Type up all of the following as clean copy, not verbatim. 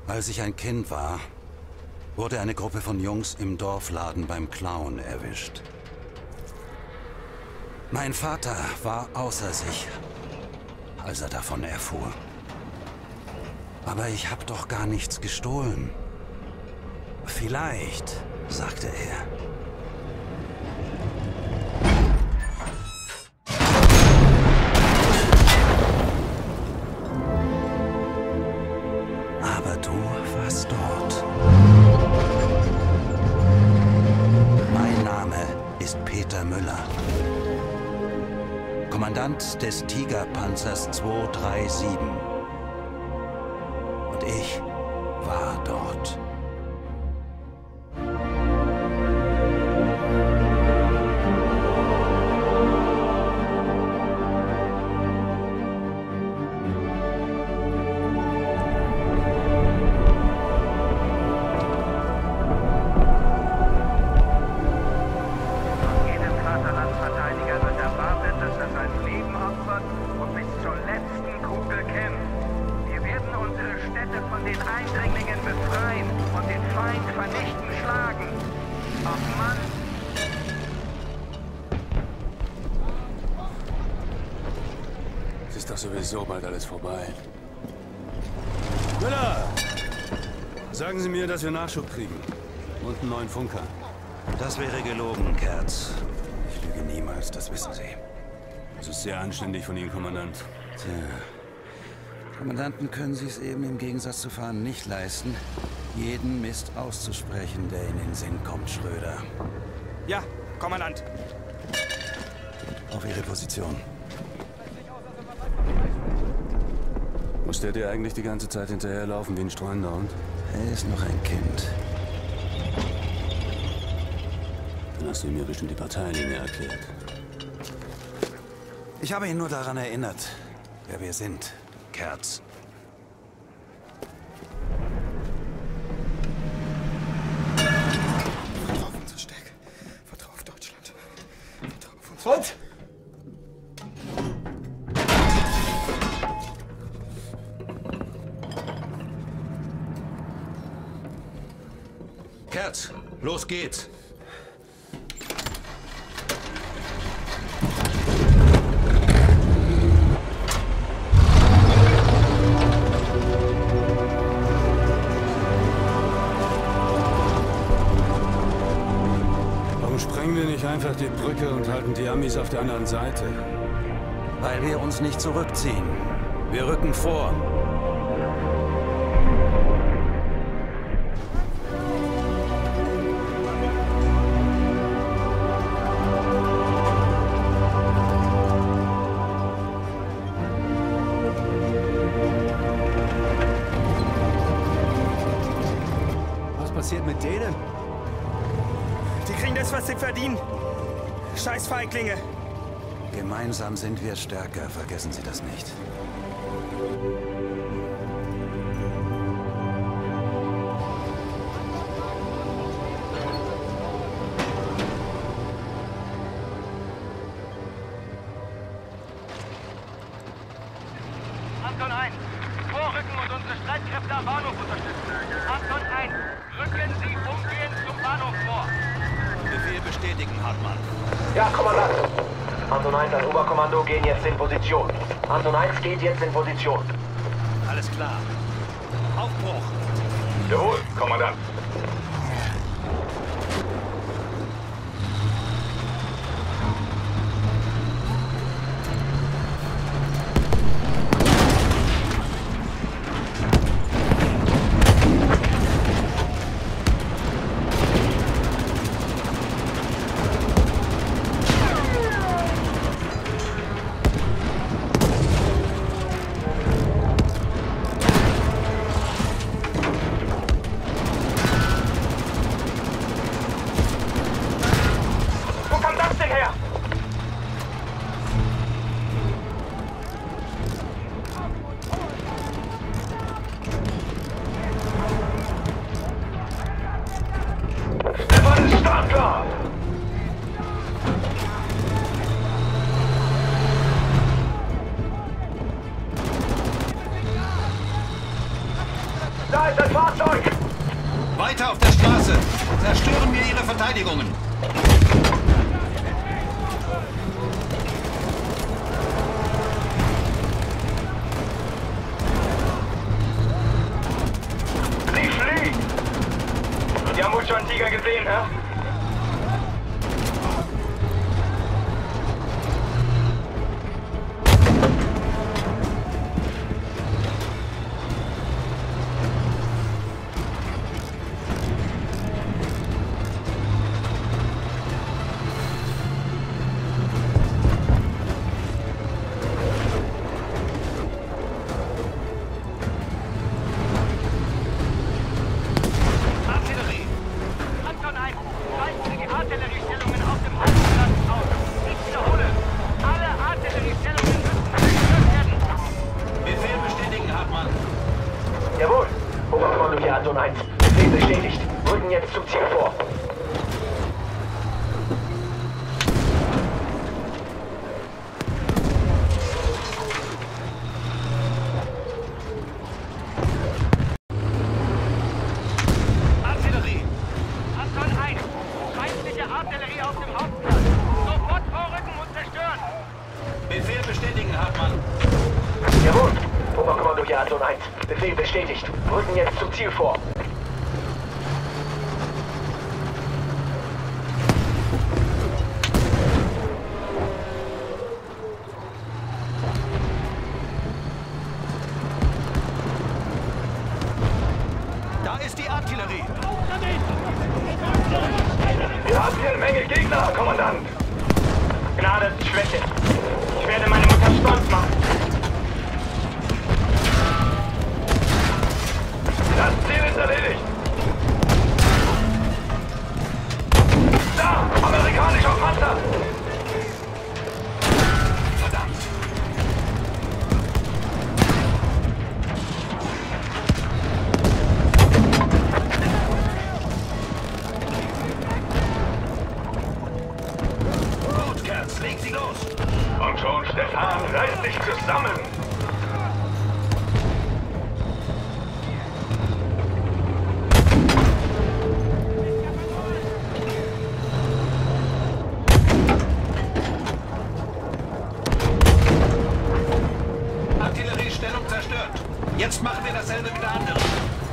Als ich ein Kind war, wurde eine Gruppe von Jungs im Dorfladen beim Klauen erwischt. Mein Vater war außer sich, als er davon erfuhr. Aber ich habe doch gar nichts gestohlen. Vielleicht, sagte er. Aber du warst dort. Mein Name ist Peter Müller. Kommandant des Tigerpanzers 237. Und ich war dort. Ist doch sowieso bald alles vorbei. Müller! Sagen Sie mir, dass wir Nachschub kriegen. Und einen neuen Funker. Das wäre gelogen, Kerz. Ich lüge niemals, das wissen Sie. Das ist sehr anständig von Ihnen, Kommandant. Tja. Kommandanten können Sie es eben im Gegensatz zu Fahren nicht leisten, jeden Mist auszusprechen, der Ihnen in den Sinn kommt, Schröder. Ja, Kommandant. Auf Ihre Position. Muss der dir eigentlich die ganze Zeit hinterherlaufen wie ein streunender Hund? Er ist noch ein Kind. Dann hast du ihm ja bestimmt die Parteilinie erklärt. Ich habe ihn nur daran erinnert, wer wir sind, Kerz. Vertrau auf unsere Stärke. Vertrau auf Deutschland. Vertrau auf uns. Und? Kerz, los geht's. Warum sprengen wir nicht einfach die Brücke und halten die Amis auf der anderen Seite? Weil wir uns nicht zurückziehen. Wir rücken vor. Was passiert mit denen? Die kriegen das, was sie verdienen. Scheiß Feiglinge. Gemeinsam sind wir stärker, vergessen Sie das nicht. Anton 1, vorrücken und unsere Streitkräfte am Bahnhof unterstützen. Anton 1, rücken Sie umgehend zum Bahnhof vor. Befehl bestätigen, Hartmann. Ja, Kommandant. Anton 1 als Oberkommando gehen jetzt in Position. Anton 1 geht jetzt in Position. Alles klar. Aufbruch. Jawohl, Kommandant. Da ist ein Fahrzeug! Fahrzeug! Weiter auf der Straße! Zerstören wir ihre Verteidigungen! Sie fliehen! Die haben wohl schon einen Tiger gesehen, hä? Jawohl. Oberkommando hier Anton 1. Befehl bestätigt. Rücken jetzt zum Ziel vor. Artillerie! Anton 1! Feindliche Artillerie auf dem Hauptplatz! Sofort vorrücken und zerstören! Befehl bestätigen, Hartmann. Jawohl. Oberkommando hier Anton 1. Befehl bestätigt. Rücken jetzt zum Ziel vor. Da ist die Artillerie. Wir haben hier eine Menge Gegner, Kommandant! Gnade ist Schwäche. Ich werde meine Mutter stolz machen. Das Ziel ist erledigt! Da! Amerikanischer Panzer! Verdammt! Gut, Kerz, leg sie los. Und schon, Stefan, reiß dich zusammen! Artilleriestellung zerstört. Jetzt machen wir dasselbe mit der anderen.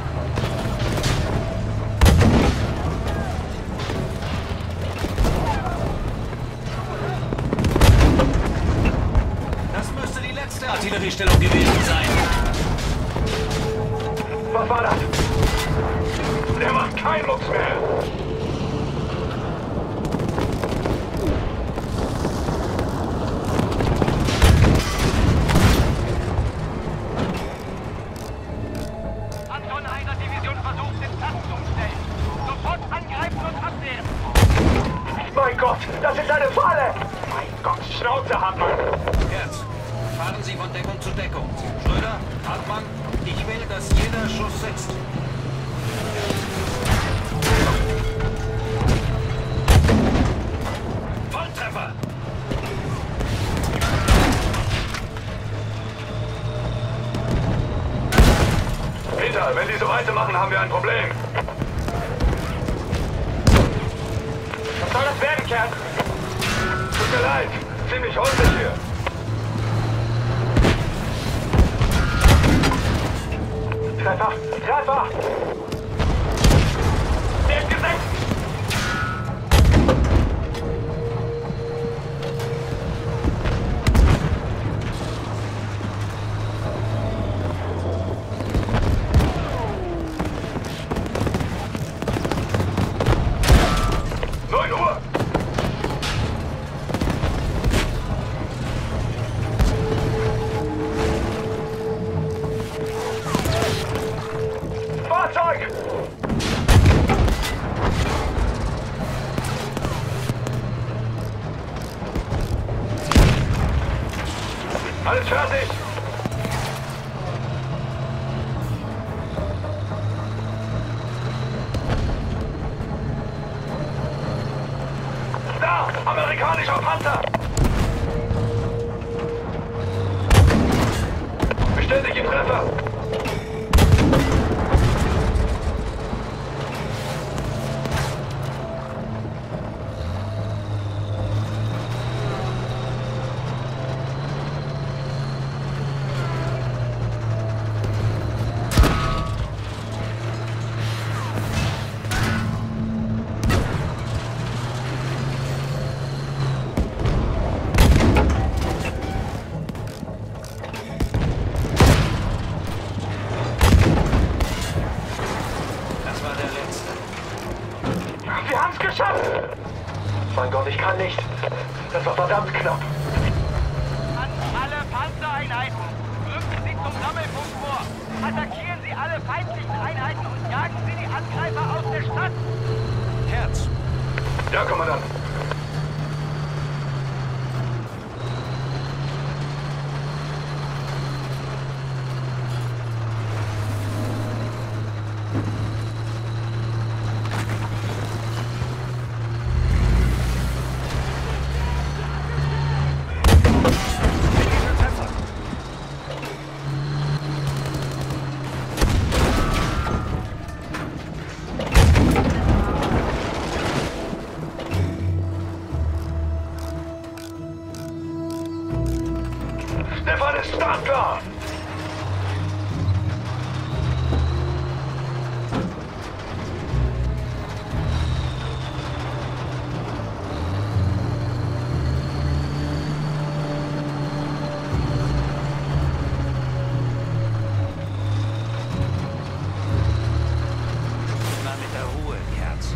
Das müsste die letzte Artilleriestellung gewesen sein. Was war das? Der macht keinen Mucks mehr! Anton 1er Division versucht, den Platz zu umstellen. Sofort angreifen und abwehren! Mein Gott, das ist eine Falle! Mein Gott, Schnauze, Hartmann! Kerz, fahren Sie von Deckung zu Deckung. Schröder, Hartmann, ich will, dass jeder Schuss sitzt. Volltreffer! Peter, wenn die so weitermachen, haben wir ein Problem. Was soll das werden, Kerl? Tut mir leid, ziemlich holzig hier. Treffer! Treffer! Der ist gesetzt! Fahrzeug! Alles fertig! Da! Amerikanischer Panzer! Bestätige Treffer! geschafft! Mein Gott, ich kann nicht. Das war verdammt knapp. An alle Panzereinheiten! Rücken Sie zum Sammelpunkt vor! Attackieren Sie alle feindlichen Einheiten und jagen Sie die Angreifer aus der Stadt! Herz. Ja, Kommandant. Stefan ist startklar! Na, mit der Ruhe, Kerz.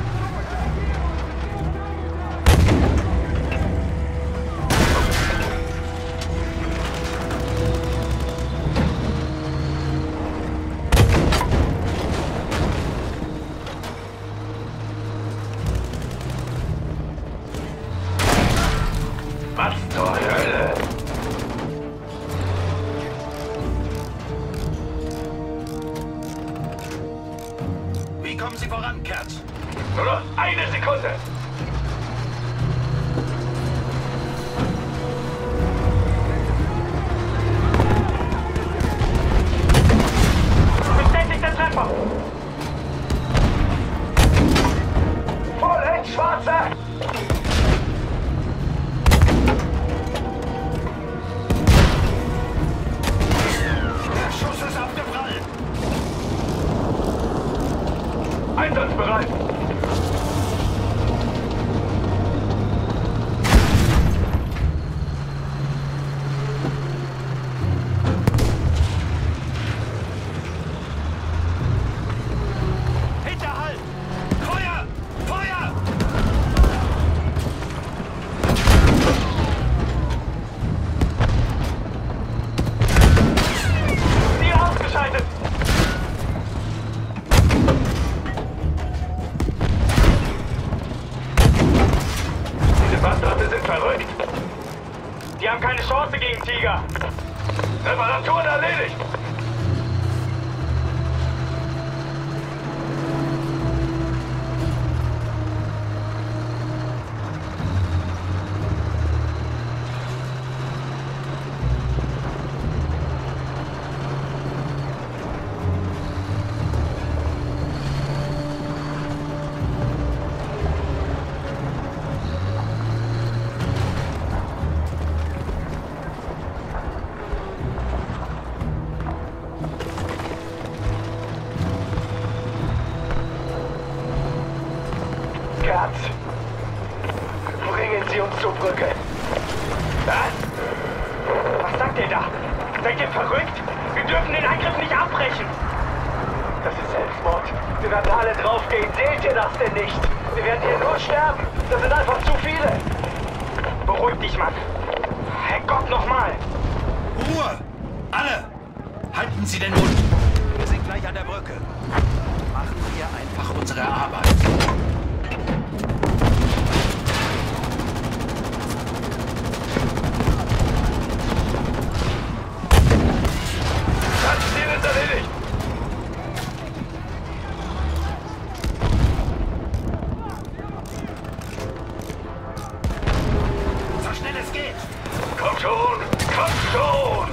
Was zur Hölle? Wie kommen Sie voran, Kerz? Nur noch eine Sekunde! Bestätigter Treffer! Vollends, Schwarzer! Der Schuss ist abgeprallt! Einsatzbereit! Hinterhalt! Feuer! Feuer! Sie ausgeschaltet! Diese Bastarde sind verrückt! Die haben keine Chance gegen Tiger! Reparaturen erledigt! Kerz, bringen Sie uns zur Brücke. Was? Was sagt ihr da? Seid ihr verrückt? Wir dürfen den Angriff nicht abbrechen. Das ist Selbstmord. Wir werden alle draufgehen. Seht ihr das denn nicht? Wir werden hier nur sterben. Das sind einfach zu viele. Beruhig dich, Mann. Herrgott, nochmal. Ruhe! Alle! Halten Sie den Mund! Wir sind gleich an der Brücke. Machen wir einfach unsere Arbeit. Das Ziel ist erledigt. So schnell es geht! Kommt schon! Kommt schon!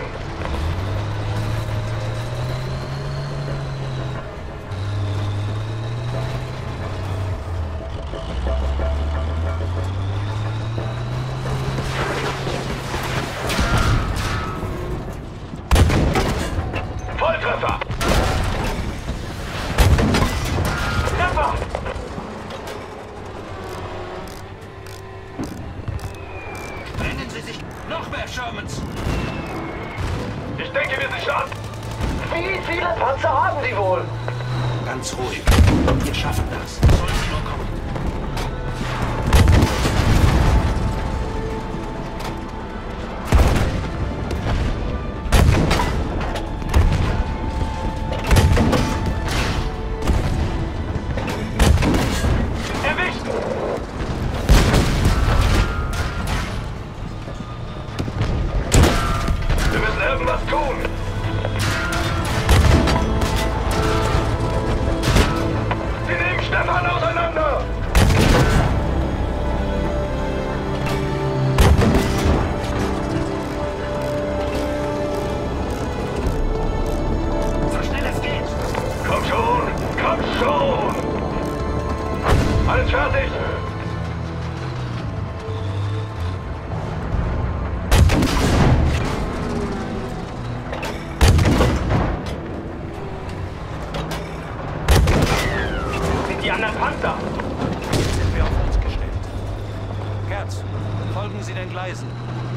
Volltreffer! Treffer! Bringen Sie sich noch mehr Shermans! Ich denke, wir sind schon. Wie viele Panzer haben Sie wohl? Ganz ruhig. Wir schaffen das. Sollen Sie nur kommen. Erwischt! Wir müssen irgendwas tun. Sie nehmen Stefan auseinander! So schnell es geht! Komm schon! Komm schon! Alles fertig! Sind die anderen Panzer? Jetzt sind wir auf uns gestellt. Kerz, folgen Sie den Gleisen.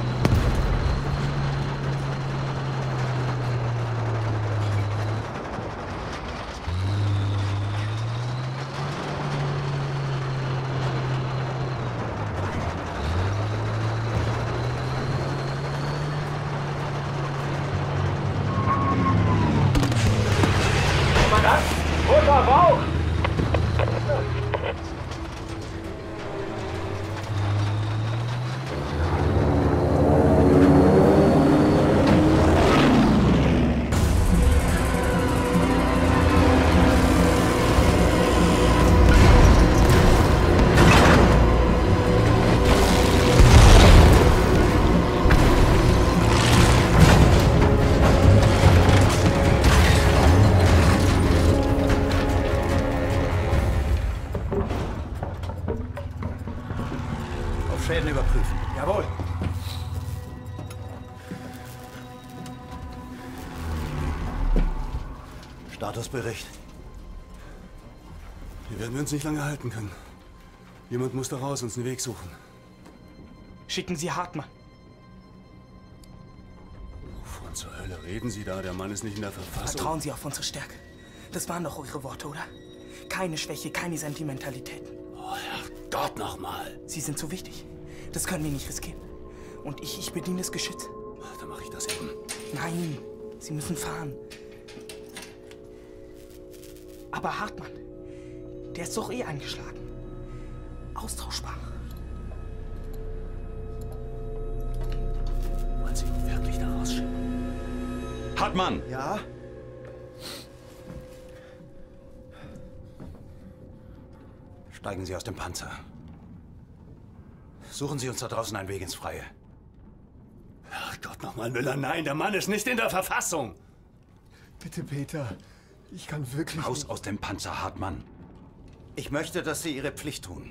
Kommandant! Roter Bauch! Auf Schäden überprüfen. Jawohl. Statusbericht. Hier werden wir uns nicht lange halten können. Jemand muss da raus, uns einen Weg suchen. Schicken Sie Hartmann. Wovon zur Hölle reden Sie da? Der Mann ist nicht in der Verfassung. Vertrauen Sie auf unsere Stärke. Das waren doch eure Worte, oder? Keine Schwäche, keine Sentimentalitäten. Oh, Herrgott nochmal. Sie sind so wichtig. Das können wir nicht riskieren. Und ich bediene das Geschütz. Dann mache ich das eben. Nein, Sie müssen fahren. Aber Hartmann, der ist doch eh eingeschlagen. Austauschbar. Wollen Sie ihn wirklich da rausschicken? Hartmann! Ja? Steigen Sie aus dem Panzer. Suchen Sie uns da draußen einen Weg ins Freie. Herrgott nochmal, Müller, nein, der Mann ist nicht in der Verfassung. Bitte, Peter. Ich kann wirklich Raus nicht. aus dem Panzer, Hartmann. Ich möchte, dass Sie Ihre Pflicht tun.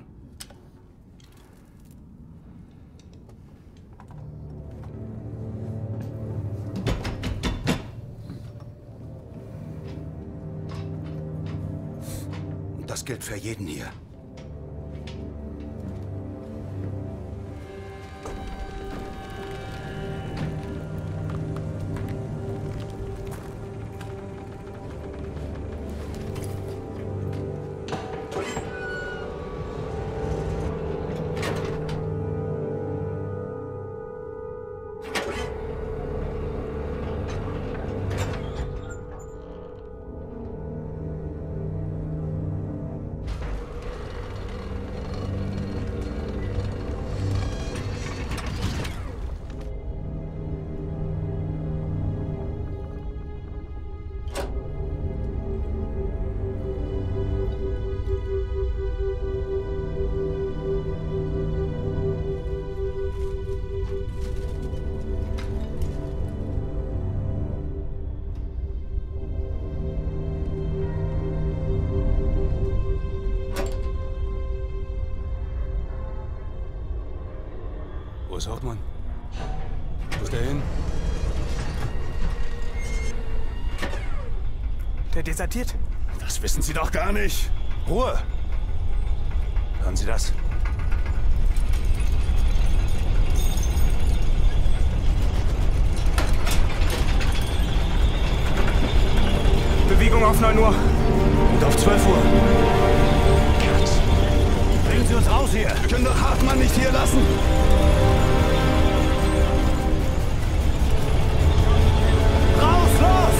Und das gilt für jeden hier. Los, Hauptmann. Wo ist der hin? Der desertiert. Das wissen Sie doch gar nicht. Ruhe! Hören Sie das? Bewegung auf 9 Uhr. Und auf 12 Uhr. Bringen Sie uns raus hier! Wir können doch Hartmann nicht hier lassen! Raus, los!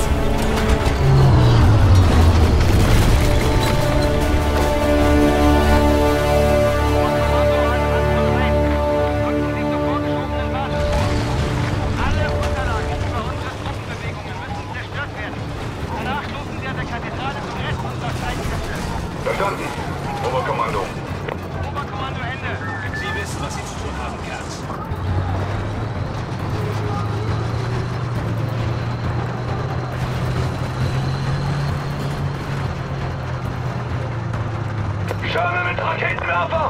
Alle Unterlagen über unsere Truppenbewegungen müssen zerstört werden. Danach stoßen Sie an der Kathedrale zum Rest unserer Streitkräfte. Verstanden. Oberkommando. Oberkommando Ende. Sie wissen, was Sie zu tun haben, Kerz. Schirme mit Raketenwerfer!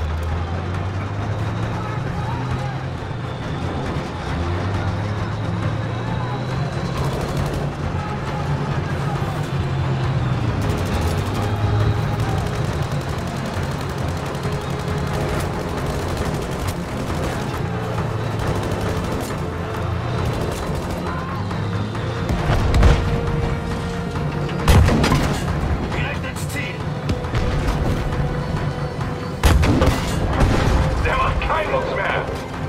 Direkt ins Ziel! Der macht keinen Mucks mehr!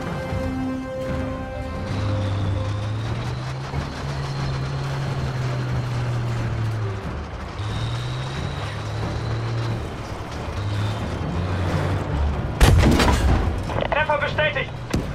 Treffer bestätigt!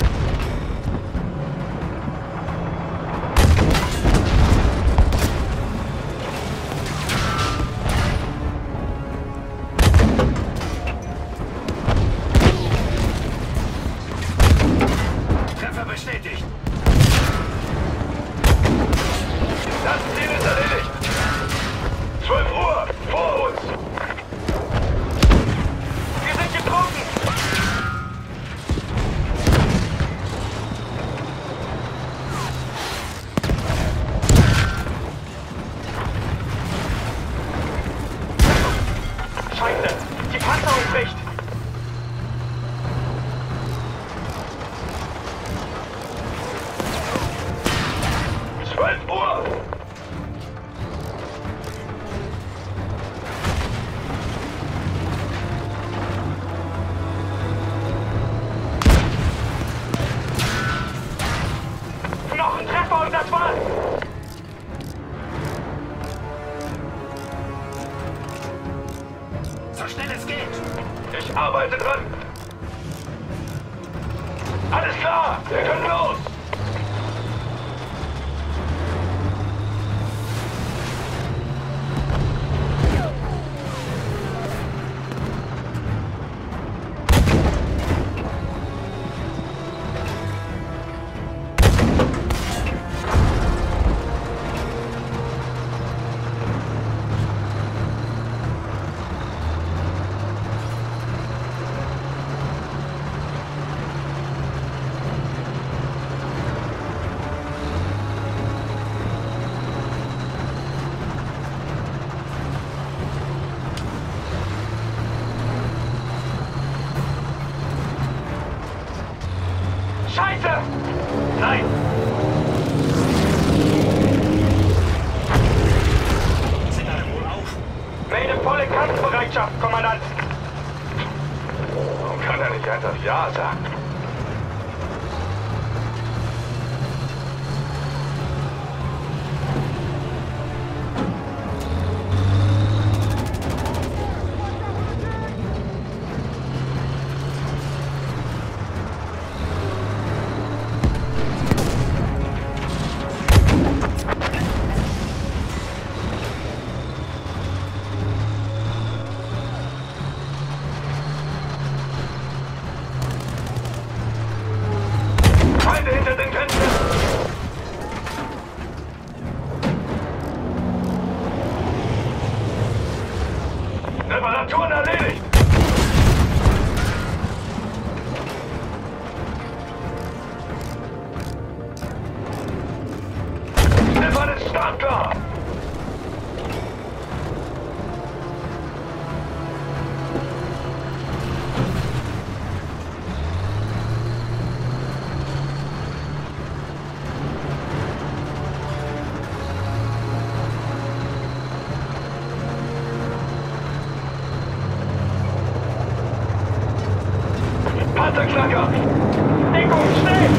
Treffer bestätigt! Das Ziel ist erledigt! 12 Uhr! Vor uns! Wir sind getroffen! Scheiße! Die Panzerung bricht! Uhr! Noch ein Treffer und das war's! So schnell es geht! Ich arbeite dran! Alles klar! Wir können los! Scheiße! Nein! Sind alle wohl auf? Melde volle Kampfbereitschaft, Kommandant! Warum kann er nicht einfach Ja sagen? Feinde hinter den Grenzen! Reparaturen erledigt! Stefan ist startklar! Panzerknacker! Deckung, schnell!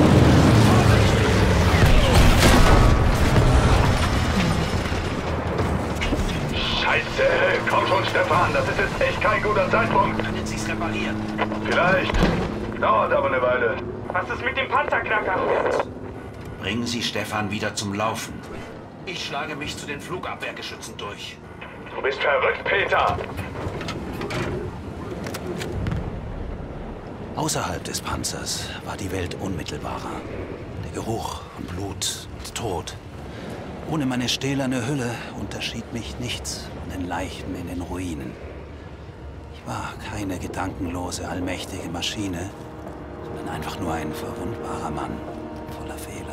Scheiße! Komm schon, Stefan, das ist jetzt echt kein guter Zeitpunkt. Können Sie es reparieren? Vielleicht. Dauert aber eine Weile. Was ist mit dem Panzerknacker? Bringen Sie Stefan wieder zum Laufen. Ich schlage mich zu den Flugabwehrgeschützen durch. Du bist verrückt, Peter! Außerhalb des Panzers war die Welt unmittelbarer. Der Geruch von Blut und Tod. Ohne meine stählerne Hülle unterschied mich nichts von den Leichen in den Ruinen. Ich war keine gedankenlose, allmächtige Maschine, sondern einfach nur ein verwundbarer Mann voller Fehler.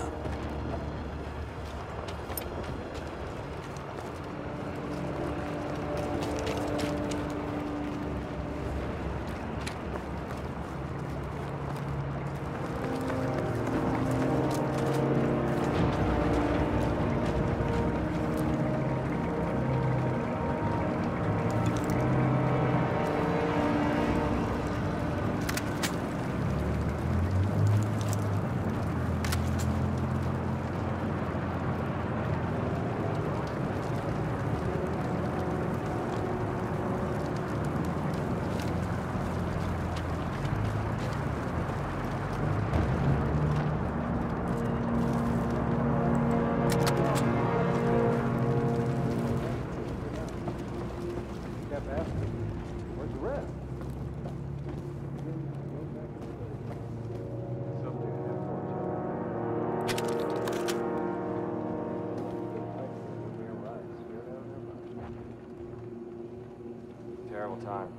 Terrible time.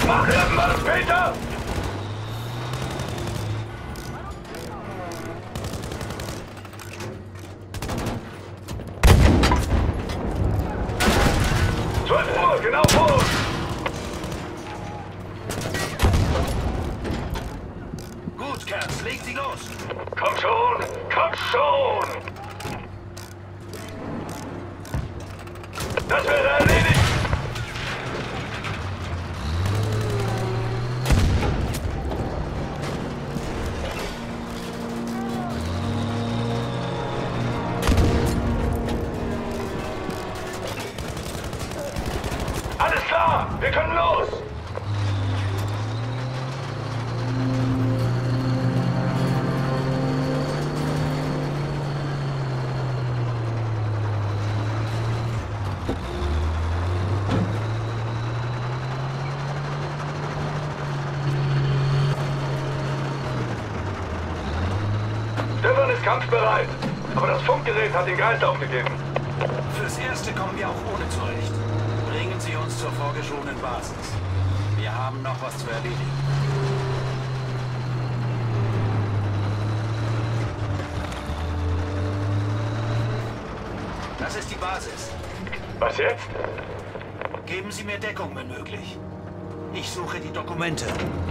Mach irgendwas, Peter! Genau vor uns! Gut, Kerz, leg sie los! Komm schon! Komm schon! Das wäre erledigt! Alles klar! Wir können los! Stefan ist kampfbereit, aber das Funkgerät hat den Geist aufgegeben. Fürs Erste kommen wir auch ohne zurecht. Bringen Sie uns zur vorgeschobenen Basis. Wir haben noch was zu erledigen. Das ist die Basis. Was jetzt? Geben Sie mir Deckung, wenn möglich. Ich suche die Dokumente.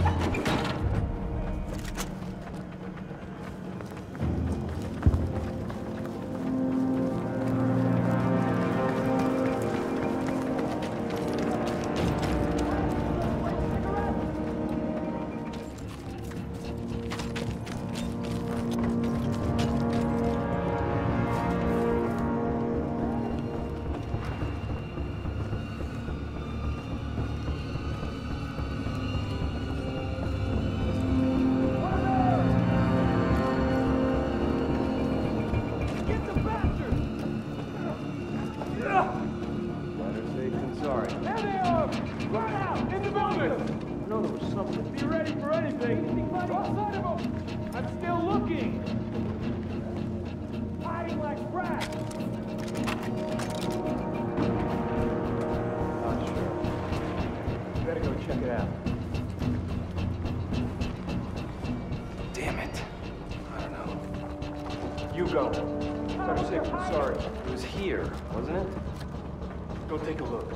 Damn it. I don't know. You go. Better safe than sorry. It was here, wasn't it? Go take a look.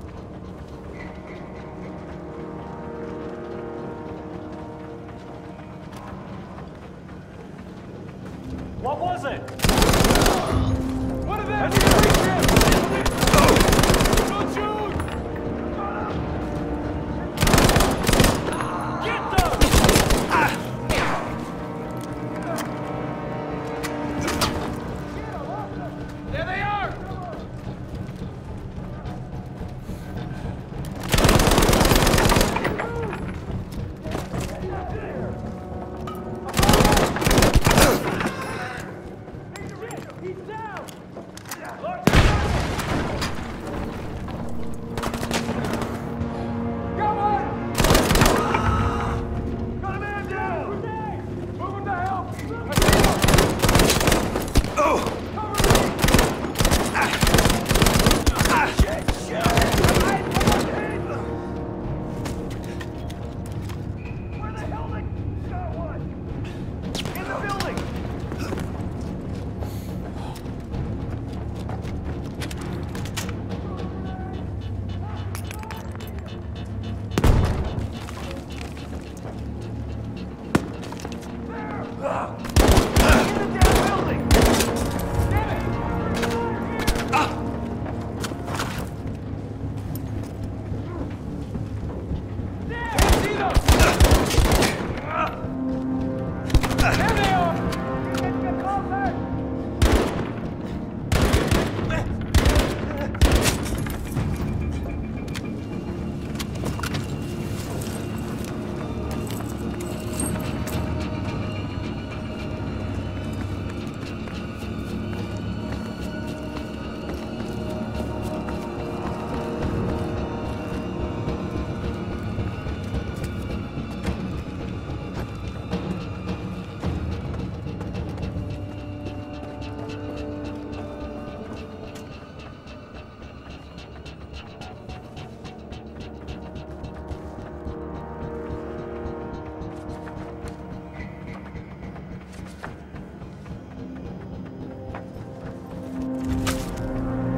What was it? What are they? Don't shoot! Get them! There they are!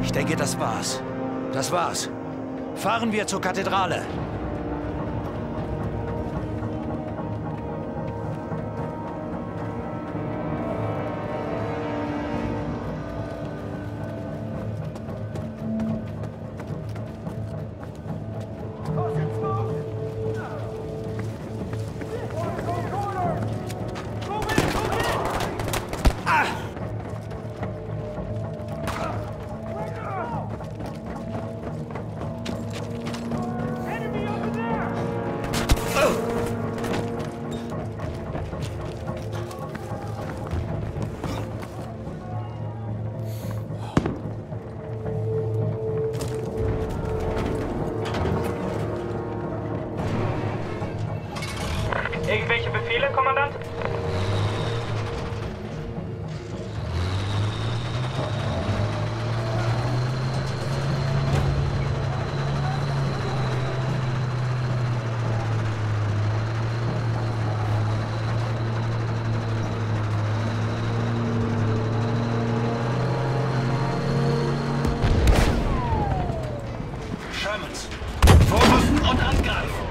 Ich denke, das war's. Das war's. Fahren wir zur Kathedrale. Irgendwelche Befehle, Kommandant? Shermans, vorrücken und angreifen.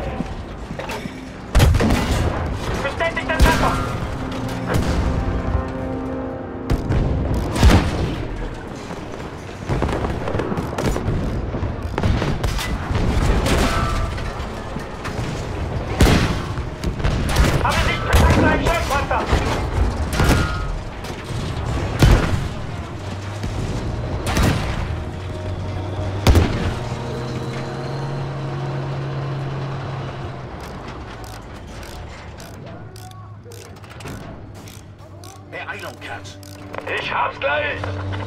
Bestätigt den Treffer! Habe sich Kontakt zu einem Schildpanzer! Beeilung, Cat. Ich hab's gleich!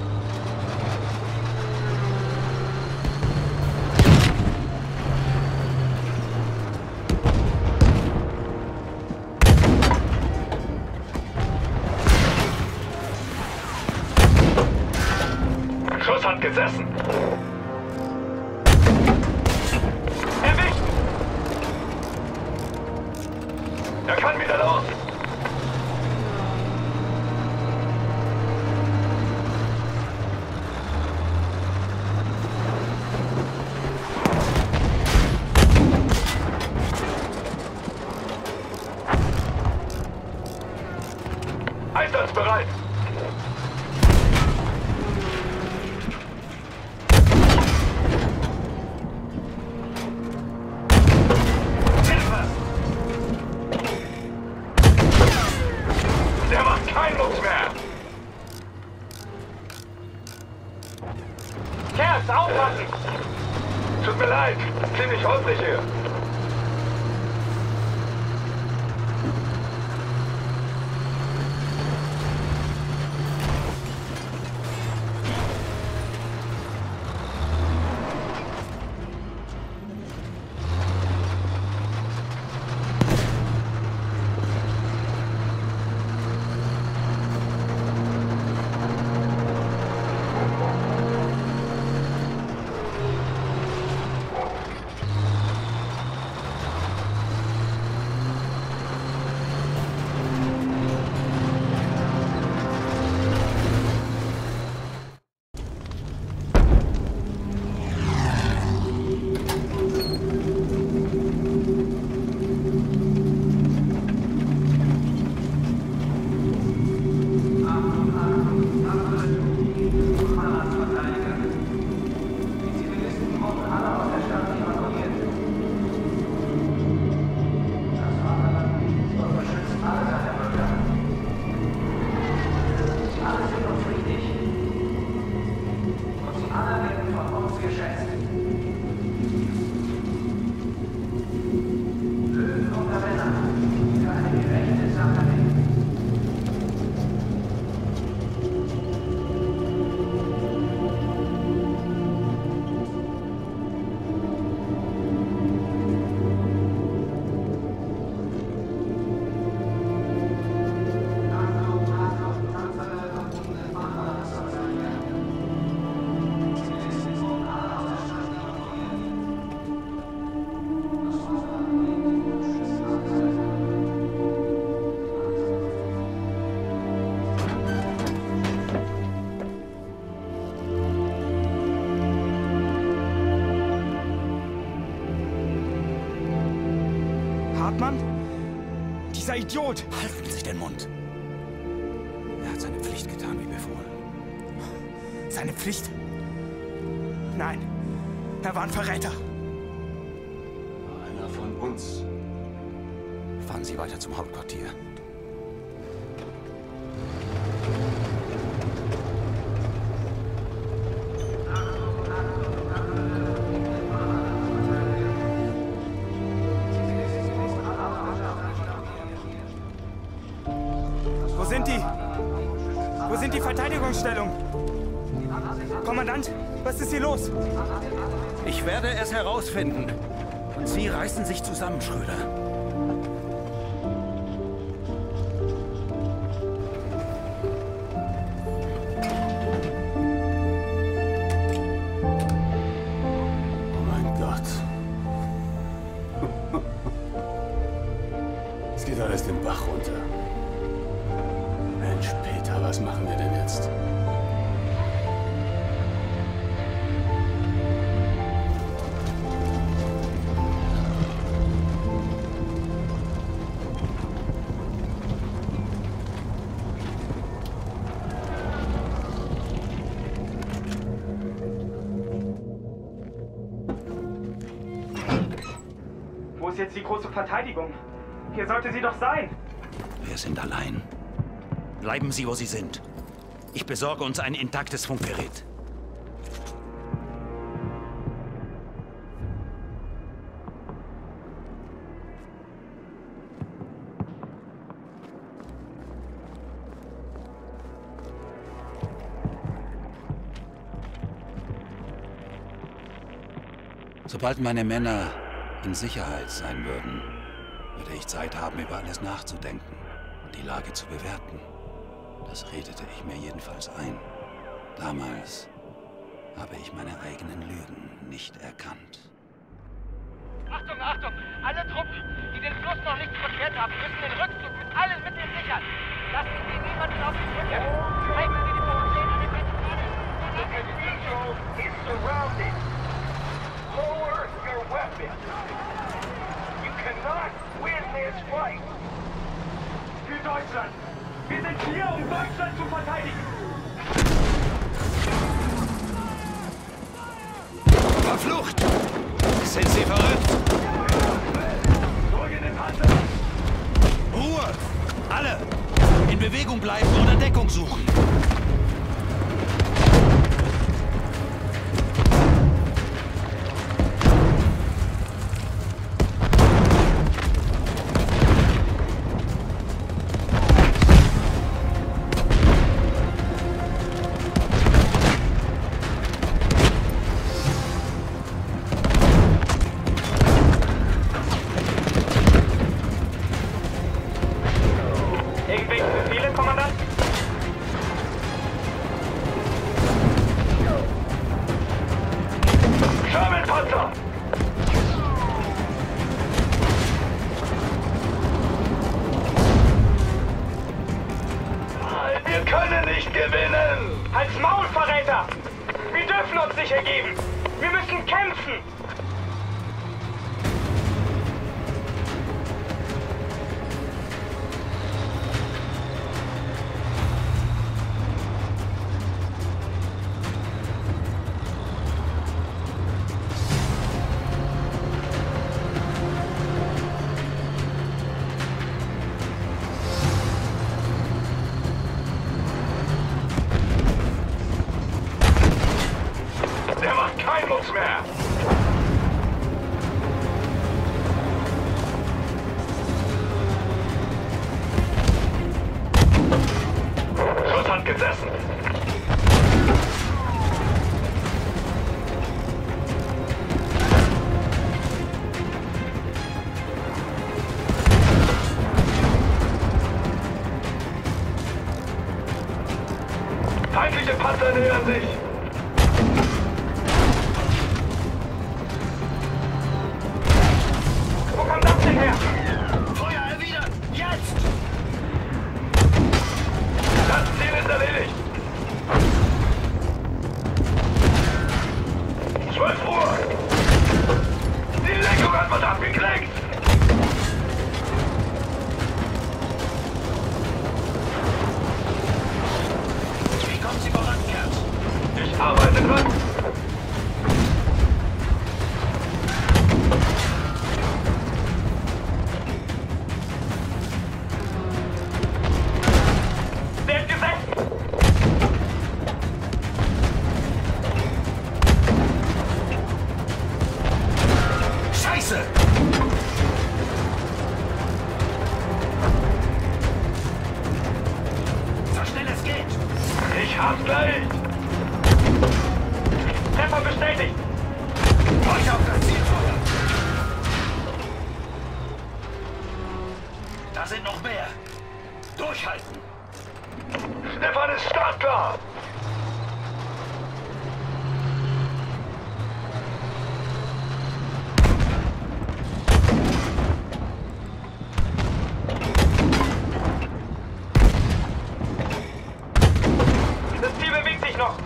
Schuss hat gesessen! Erwischt! Er kann wieder los! Einsatzbereit! Hilfe! Der macht keinen Mucks mehr! Kerz, aufpassen! Tut mir leid, ziemlich holprig hier. Hartmann? Dieser Idiot! Halten Sie den Mund! Er hat seine Pflicht getan, wie befohlen. Seine Pflicht? Nein, er war ein Verräter. Einer von uns. Fahren Sie weiter zum Hauptquartier. Wo sind die? Wo sind die Verteidigungsstellungen? Kommandant, was ist hier los? Ich werde es herausfinden. Und Sie reißen sich zusammen, Schröder. Oh mein Gott. Es geht alles den Bach runter. Mensch, Peter, was machen wir denn jetzt? Wo ist jetzt die große Verteidigung? Hier sollte sie doch sein. Wir sind allein. Bleiben Sie, wo Sie sind. Ich besorge uns ein intaktes Funkgerät. Sobald meine Männer in Sicherheit sein würden, würde ich Zeit haben, über alles nachzudenken und die Lage zu bewerten. Das redete ich mir jedenfalls ein. Damals habe ich meine eigenen Lügen nicht erkannt. Achtung, Achtung! Alle Truppen, die den Fluss noch nicht überquert haben, müssen den Rückzug mit allen Mitteln sichern. Lassen Sie niemanden auf die Brücke. Halten Sie die Position an den Fenstern. The cathedral is surrounded. Lower your weapons. You cannot win this fight. Für Deutschland! Wir sind hier, um Deutschland zu verteidigen! Verflucht! Sind Sie verrückt? Zurück in den Panzer! Ruhe! Alle! In Bewegung bleiben oder Deckung suchen! Irgendwelche Befehle, Kommandant? Scharmenpanzer! Wir können nicht gewinnen! Als Maulverräter! Wir dürfen uns nicht ergeben! Wir müssen kämpfen! Der macht keinen Mucks mehr! Schuss hat gesessen! Feindliche Panzer nähern sich! Wo kommt das denn her? Feuer erwidern! Jetzt! Das Ziel ist erledigt! 12 Uhr! Die Lenkung hat man abgeklickt! Mach gleich! Treffer bestätigt! Euch auf das Ziel feuern! Da sind noch mehr! Durchhalten! Stefan ist startklar! Das Ziel bewegt sich noch!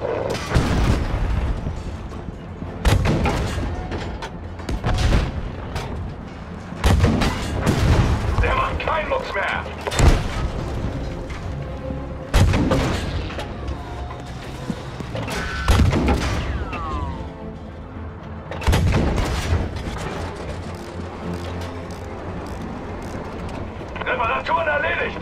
Der macht keinen Mucks mehr! Reparaturen erledigt!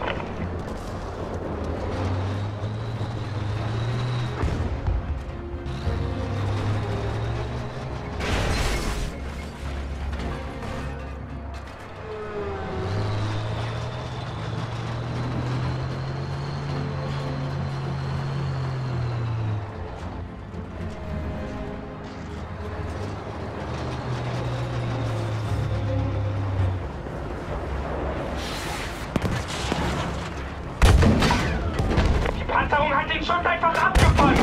Die Panzerung hat den Schuss einfach abgefangen!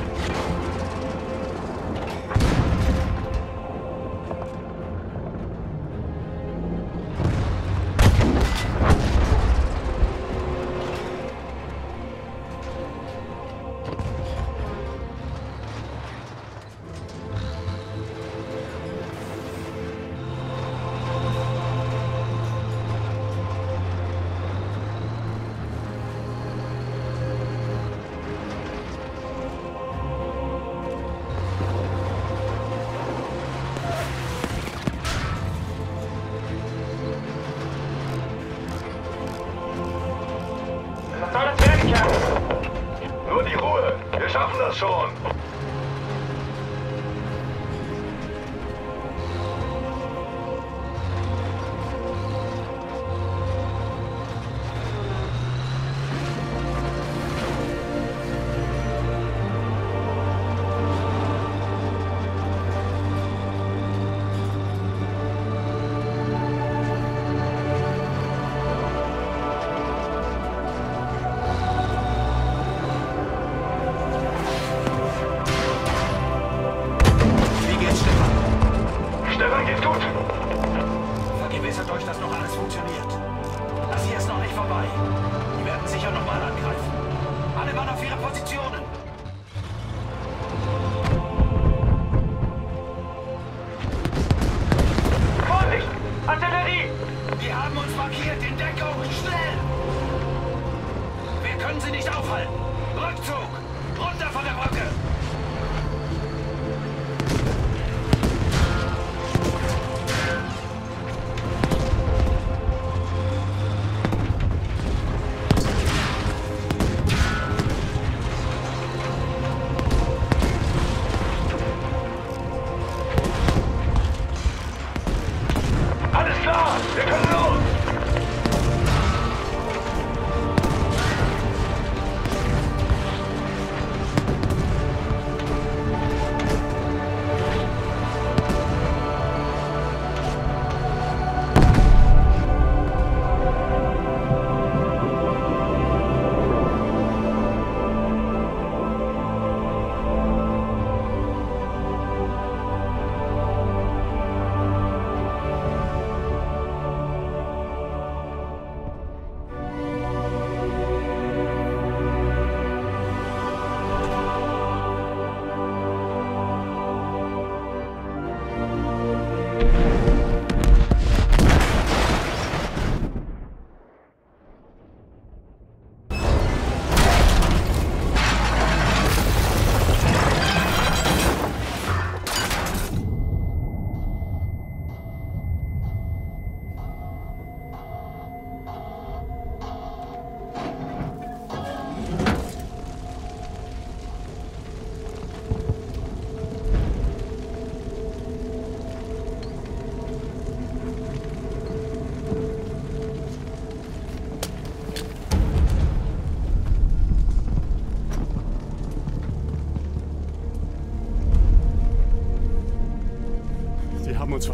Was soll das werden, Kerl? Nur die Ruhe. Wir schaffen das schon. Wie geht's, Stefan? Stefan, geht's gut? Vergewissert euch, dass noch alles funktioniert. Das hier ist noch nicht vorbei. Die werden sicher nochmal angreifen. Alle Mann auf ihre Positionen. Vorsicht! Artillerie! Die haben uns markiert. In Deckung. Schnell! Wir können sie nicht aufhalten. Rückzug! Runter von der Brücke! Alles klar! Wir können los!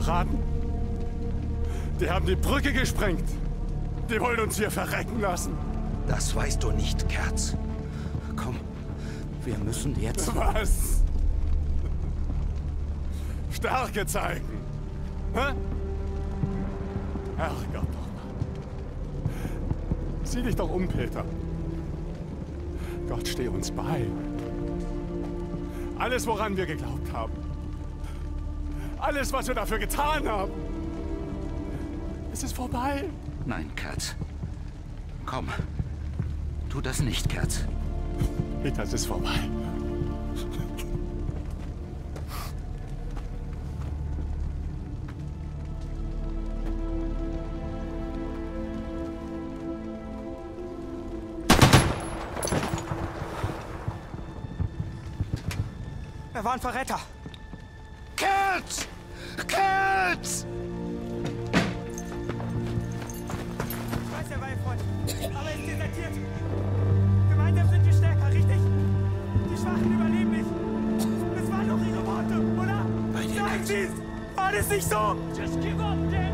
verraten? Die haben die Brücke gesprengt. Die wollen uns hier verrecken lassen. Das weißt du nicht, Kerz. Komm, wir müssen jetzt... Was? Stärke zeigen. Hä? Herrgott doch mal. Sieh dich doch um, Peter. Gott steh uns bei. Alles, woran wir geglaubt haben. Alles, was wir dafür getan haben. Es ist vorbei. Nein, Kerz. Komm. Tu das nicht, Kerz. Peter, es ist vorbei. Er war ein Verräter. Kerz! Kerz! Ich weiß, er war ihr Freund. Aber er ist desertiert. Gemeinsam sind wir stärker, richtig? Die Schwachen überleben nicht. Das waren doch ihre Worte, oder? Sagen Sie es! War das nicht so? Just give up, Dad!